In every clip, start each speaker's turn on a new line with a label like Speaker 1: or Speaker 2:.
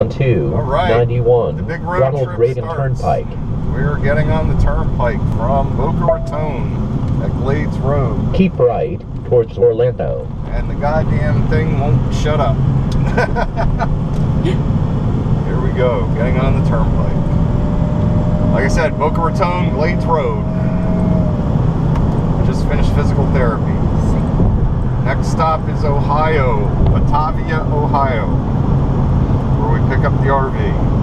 Speaker 1: 2,
Speaker 2: All right.
Speaker 1: 91,
Speaker 2: The big road
Speaker 1: Ronald
Speaker 2: trip
Speaker 1: Reagan
Speaker 2: starts.
Speaker 1: Turnpike.
Speaker 2: We're getting on the turnpike from Boca Raton at Glades Road.
Speaker 1: Keep right towards Orlando.
Speaker 2: And the goddamn thing won't shut up. Here we go, getting on the turnpike. Like I said, Boca Raton, Glades Road. I just finished physical therapy. Next stop is Ohio, Batavia, Ohio, where we pick up the RV.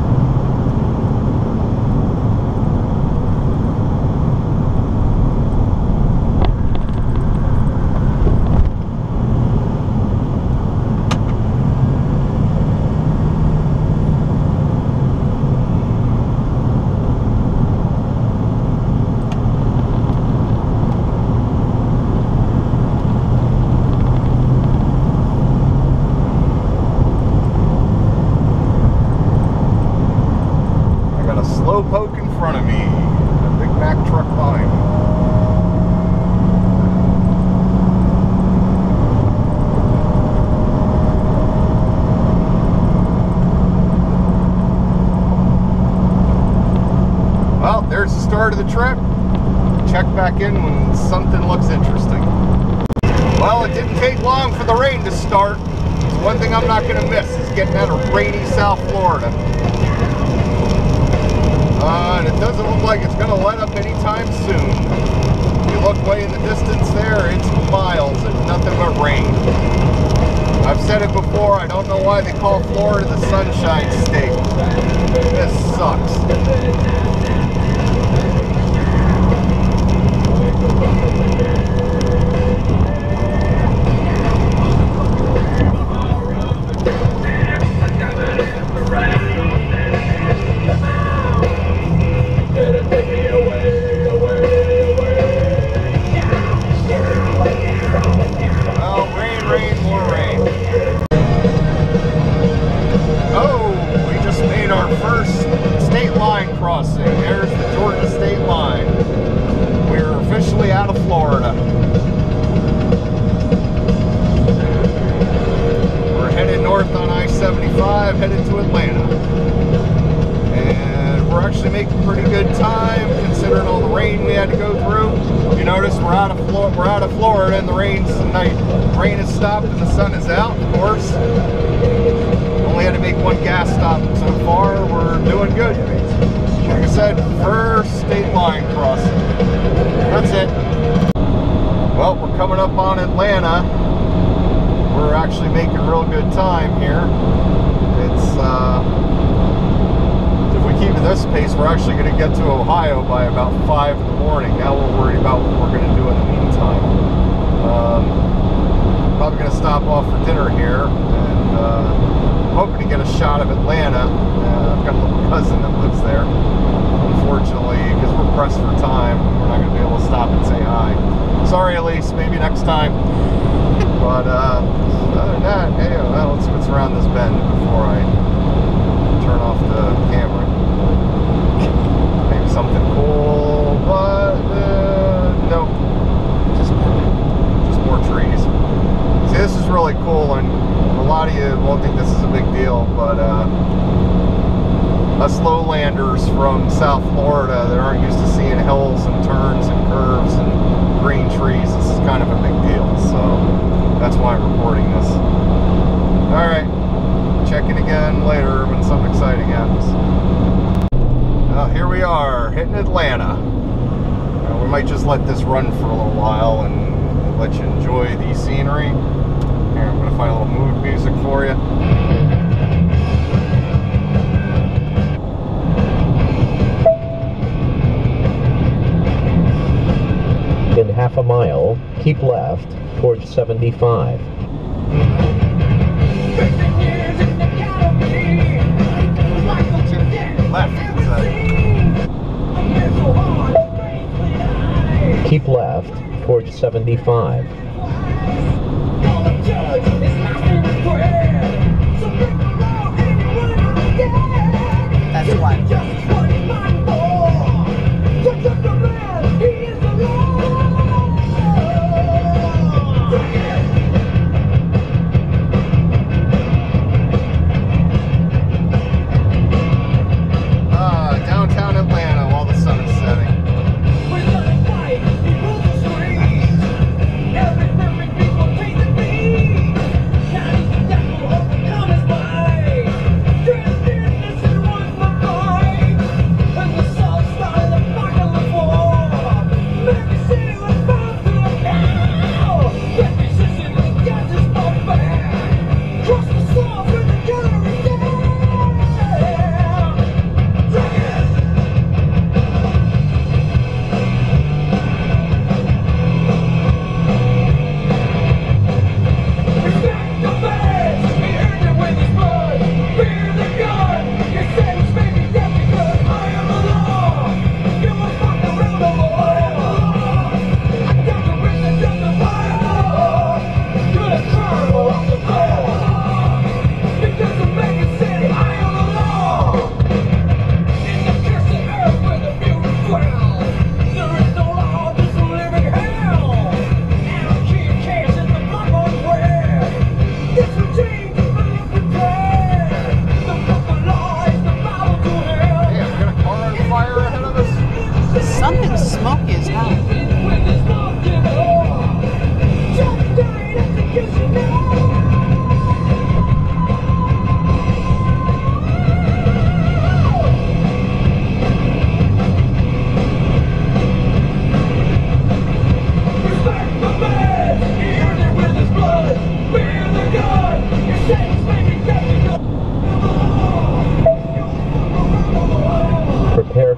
Speaker 2: Poke in front of me, a Big Mac truck behind me. Well, there's the start of the trip. Check back in when something looks interesting. Well, it didn't take long for the rain to start. So one thing I'm not going to miss is getting out of rainy South Florida. And it doesn't look like it's going to let up anytime soon. If you look way in the distance there, it's miles and nothing but rain. I've said it before, I don't know why they call Florida the Sunshine State. This sucks. Crossing. There's the Georgia state line. We're officially out of Florida. We're headed north on I-75, headed to Atlanta. And we're actually making pretty good time considering all the rain we had to go through. You notice we're out of Florida and the rain has stopped and the sun is out, of course. Only had to make one gas stop so far. We're doing good. Like I said, first state line crossing. That's it. Well, we're coming up on Atlanta. We're actually making real good time here. It's, if we keep at this pace, we're actually going to get to Ohio by about 5 in the morning. Now we're worried about what we're going to do in the meantime. Probably going to stop off for dinner here, and I'm hoping to get a shot of Atlanta. I've got a little cousin that lives there. Unfortunately, because we're pressed for time, we're not going to be able to stop and say hi. Sorry, Elise, maybe next time. But other than that, hey, well, let's see what's around this bend before I turn off the camera. Maybe something cool, but nope. Just more trees. See, this is really cool, and a lot of you won't think this is a big deal, but us lowlanders from South Florida that aren't used to seeing hills and turns and curves and green trees, this is kind of a big deal, so that's why I'm recording this. Alright, check in again later when something exciting happens. Here we are, hitting Atlanta. We might just let this run for a little while and let you enjoy the scenery. Here, I'm going to find a little mood music for you.
Speaker 1: In half a mile, keep left towards 75. Keep left towards 75.
Speaker 3: That's why.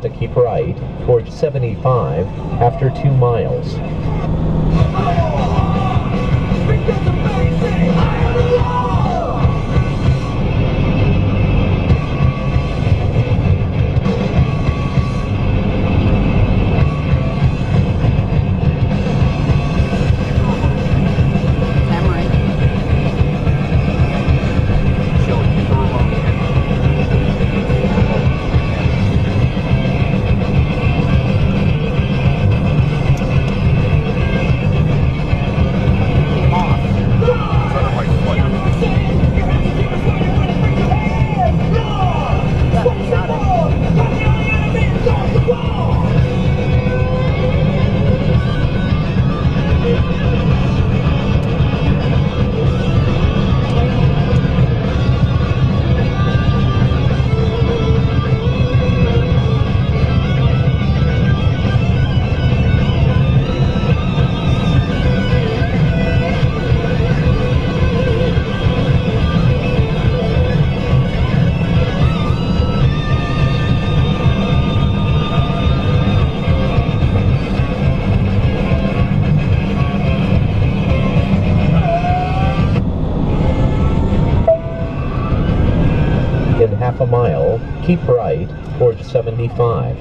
Speaker 1: to keep right towards 75 after 2 miles. In half a mile, keep right towards 75.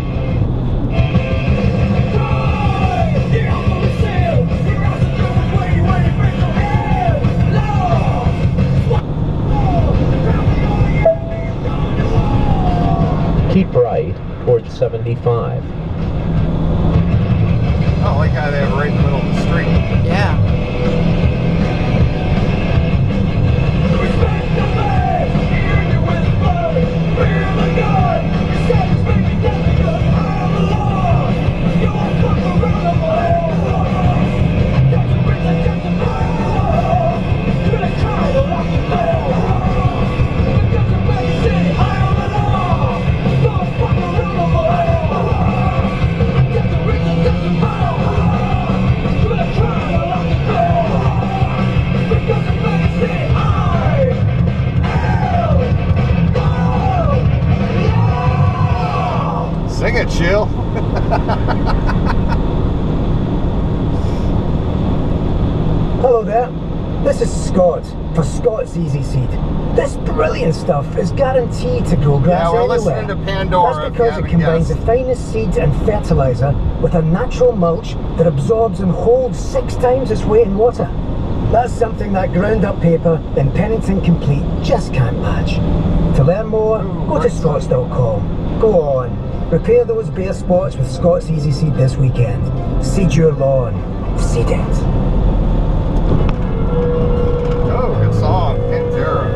Speaker 1: Keep right towards 75.
Speaker 2: I like how they have it right in the middle of the street.
Speaker 3: Yeah.
Speaker 2: Sing it, Jill.
Speaker 4: Hello there, this is Scott for Scott's Easy Seed. This brilliant stuff is guaranteed to grow grass
Speaker 2: Yeah, we're
Speaker 4: anywhere.
Speaker 2: listening to Pandora.
Speaker 4: That's because it combines the finest seeds and fertilizer with a natural mulch that absorbs and holds 6 times its weight in water. That's something that ground up paper in Pennington Complete just can't match. To learn more, go to scotts.com. Go on, repair those bare spots with Scott's Easy Seed this weekend. Seed your lawn. Seed it.
Speaker 2: Oh, good song, Pandora.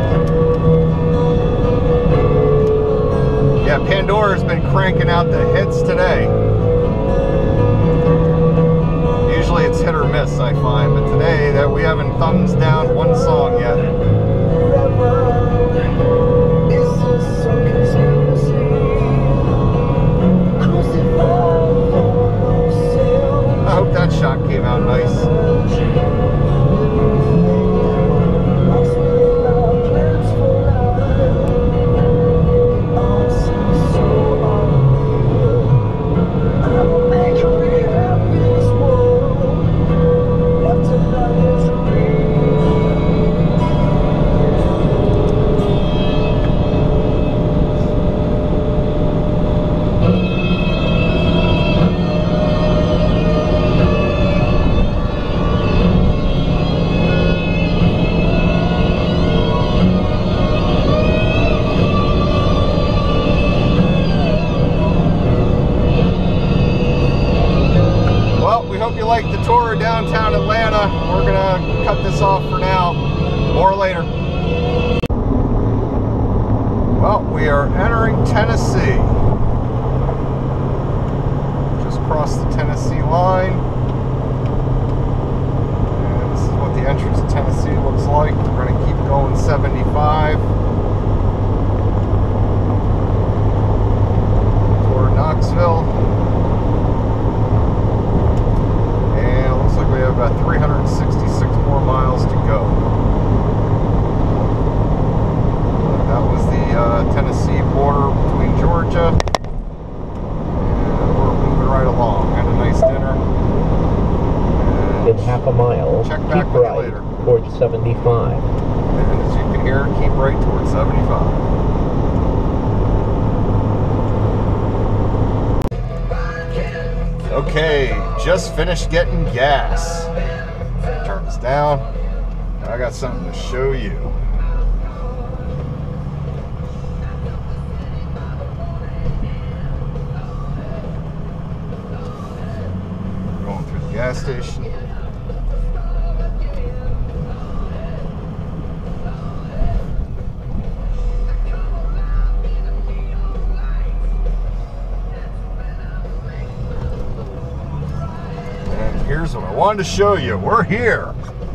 Speaker 2: Yeah, Pandora's been cranking out the hits today. Usually it's hit or miss, I find, but today that we haven't thumbs down one song yet. I hope that shot came out nice. Like the tour of downtown Atlanta. We're gonna cut this off for now. More later. Well, we are entering Tennessee. Just crossed the Tennessee line. And this is what the entrance to Tennessee looks like. We're gonna keep going 75 toward Knoxville. We have about 366 more miles to go. That was the Tennessee border between Georgia
Speaker 1: 75.
Speaker 2: And as you can hear, keep right towards 75. Okay, just finished getting gas. Turn this down. I got something to show you. Going through the gas station. Here's what I wanted to show you. We're here.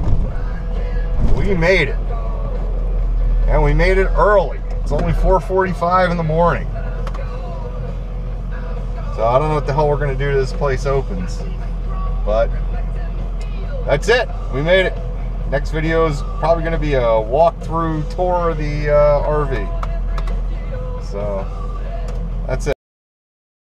Speaker 2: We made it. And we made it early. It's only 4:45 in the morning. So I don't know what the hell we're going to do till this place opens. But that's it. We made it. Next video is probably going to be a walkthrough tour of the RV. So